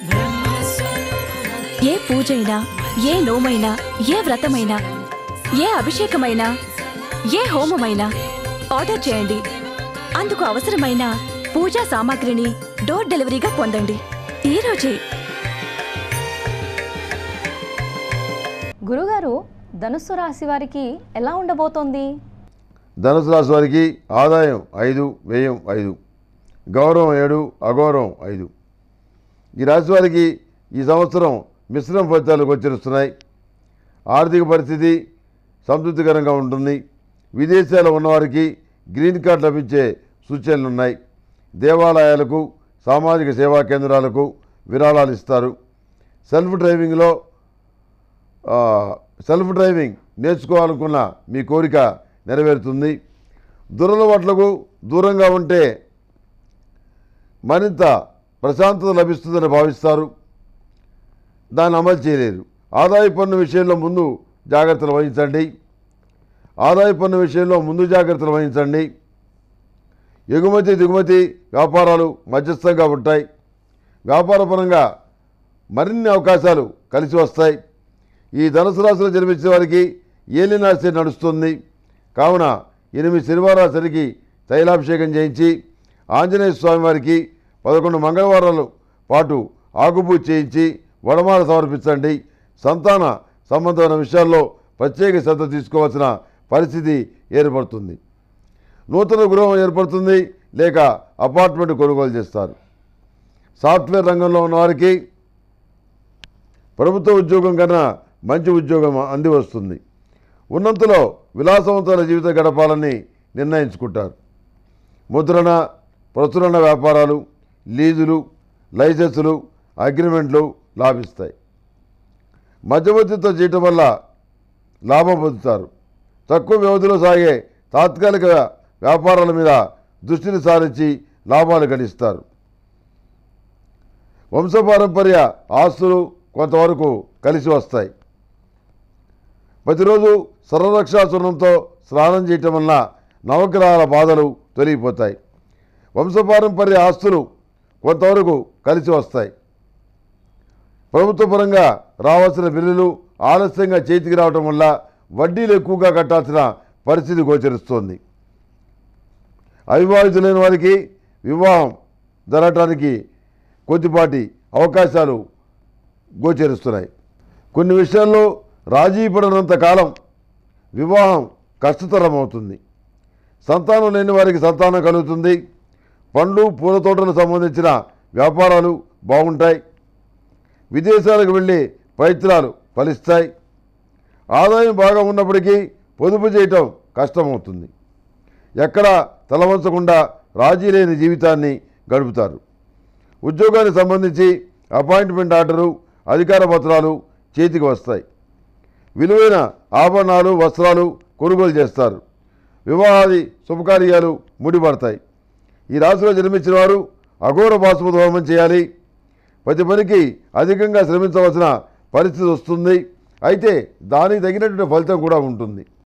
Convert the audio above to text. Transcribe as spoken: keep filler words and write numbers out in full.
ఏ పూజైనా, ఏ నోమైనా, ఏ వ్రతమైనా, ఏ అభిషేకమైనా, ఏ హోమమైనా ఆర్డర్ చేయండి. అందుకు అవసరమైన పూజా సామాగ్రిని డోర్ డెలివరీగా పొందండి ఈ రోజే. గురుగారు, ధనుస్సు రాశి వారికి ఎలా ఉండబోతోంది? ధనుసు రాశి వారికి ఆదాయం ఐదు, వ్యయం ఐదు, గౌరవం ఏడు, అగౌరవం ఐదు. ఈ రాశి వారికి ఈ సంవత్సరం మిశ్రమ ఫలితాలు గోచరిస్తున్నాయి. ఆర్థిక పరిస్థితి సంతృప్తికరంగా ఉంటుంది. విదేశాల్లో ఉన్నవారికి గ్రీన్ కార్డు లభించే సూచనలు ఉన్నాయి. దేవాలయాలకు, సామాజిక సేవా కేంద్రాలకు విరాళాలు ఇస్తారు. సెల్ఫ్ డ్రైవింగ్లో సెల్ఫ్ డ్రైవింగ్ నేర్చుకోవాలనుకున్న మీ కోరిక నెరవేరుతుంది. దురలవాట్లకు దూరంగా ఉంటే మరింత ప్రశాంతత లభిస్తుందని భావిస్తారు. దాన్ని అమలు చేయలేరు. ఆదాయ పన్ను విషయంలో ముందు జాగ్రత్తలు వహించండి. ఆదాయ పన్ను విషయంలో ముందు జాగ్రత్తలు వహించండి. ఎగుమతి దిగుమతి వ్యాపారాలు మధ్యస్థంగా ఉంటాయి. వ్యాపారపరంగా మరిన్ని అవకాశాలు కలిసి వస్తాయి. ఈ ధనుసు రాశిలో జన్మించిన వారికి ఏలినాశి నడుస్తుంది. కావున ఎనిమిది శనివారాల సరికి తైలాభిషేకం చేయించి ఆంజనేయ స్వామి వారికి పదకొండు మంగళవారాల పాటు ఆకుపూజ చేయించి వడమాల సమర్పించండి. సంతాన సంబంధమైన విషయాల్లో ప్రత్యేక శ్రద్ధ తీసుకోవాల్సిన పరిస్థితి ఏర్పడుతుంది. నూతన గృహం ఏర్పడుతుంది, లేక అపార్ట్మెంట్ కొనుగోలు చేస్తారు. సాఫ్ట్వేర్ రంగంలో ఉన్నవారికి ప్రభుత్వ ఉద్యోగం కన్నా మంచి ఉద్యోగం అంది వస్తుంది. ఉన్నంతలో విలాసవంతమైన జీవితం గడపాలని నిర్ణయించుకుంటారు. ముద్రణ, ప్రచురణ వ్యాపారాలు, లీజులు, లైసెన్సులు, అగ్రిమెంట్లు లాభిస్తాయి. మధ్యవర్తితో చేయటం వల్ల లాభం పొందుతారు. తక్కువ వ్యవధిలో సాగే తాత్కాలిక వ్యాపారాల మీద దృష్టిని సారించి లాభాలు గడిస్తారు. వంశపారంపర్య ఆస్తులు కొంతవరకు కలిసి వస్తాయి. ప్రతిరోజు సర్వరక్షా చూర్ణంతో స్నానం చేయటం వలన నవగ్రహాల బాధలు తొలగిపోతాయి. వంశపారంపర్య ఆస్తులు కొంతవరకు కలిసి వస్తాయి. ప్రభుత్వ పరంగా రావాల్సిన బిల్లులు ఆలస్యంగా చేతికి రావటం వల్ల వడ్డీలు ఎక్కువగా కట్టాల్సిన పరిస్థితి గోచరిస్తోంది. అవివాహితులైన వారికి వివాహం జరగటానికి కొద్దిపాటి అవకాశాలు గోచరిస్తున్నాయి. కొన్ని విషయాల్లో రాజీ పడినంత కాలం వివాహం కష్టతరం అవుతుంది. సంతానం లేని వారికి సంతానం కలుగుతుంది. పండ్లు, పూల తోటలకు సంబంధించిన వ్యాపారాలు బాగుంటాయి. విదేశాలకు వెళ్ళి ప్రయత్నాలు ఫలిస్తాయి. ఆదాయం బాగా ఉన్నప్పటికీ పొదుపు చేయటం కష్టమవుతుంది. ఎక్కడ తలవంచకుండా రాజీ లేని జీవితాన్ని గడుపుతారు. ఉద్యోగానికి సంబంధించి అపాయింట్మెంట్ ఆర్డరు, అధికార పత్రాలు చేతికి వస్తాయి. విలువైన ఆభరణాలు, వస్త్రాలు కొనుగోలు చేస్తారు. వివాహాది శుభకార్యాలు ముడిపడతాయి. ఈ రాశిలో జన్మించిన వారు అఘోర బాసుమతి హోమం చేయాలి. ప్రతి పనికి అధికంగా శ్రమించవలసిన పరిస్థితి వస్తుంది. అయితే దానికి తగినటువంటి ఫలితం కూడా ఉంటుంది.